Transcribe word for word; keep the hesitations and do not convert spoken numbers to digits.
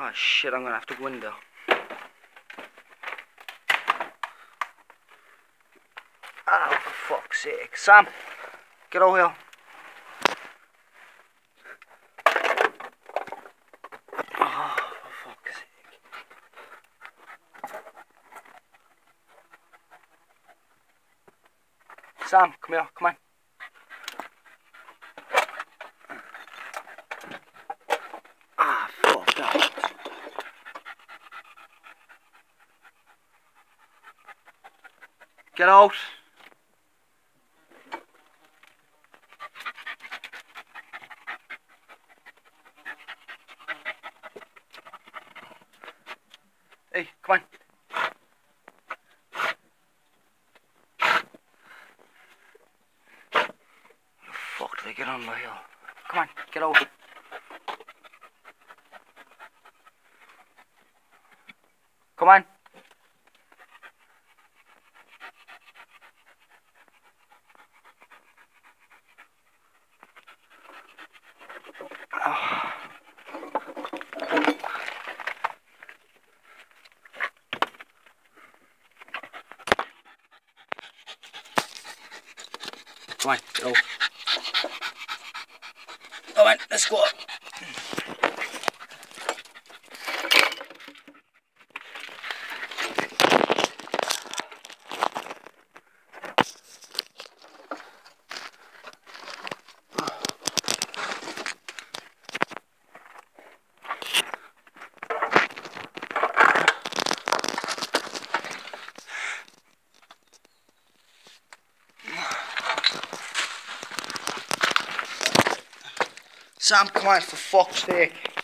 Oh shit, I'm gonna have to go in there. Oh, for fuck's sake. Sam, get over here. Oh, for fuck's sake. Sam, come here, come on. Ah, fuck that. Get out. Hey, come on. How the fuck do they get on by here? Come on, get out. Come on. Oh. Come on, go. Come on, let's go. Sam, come on, for fuck's sake.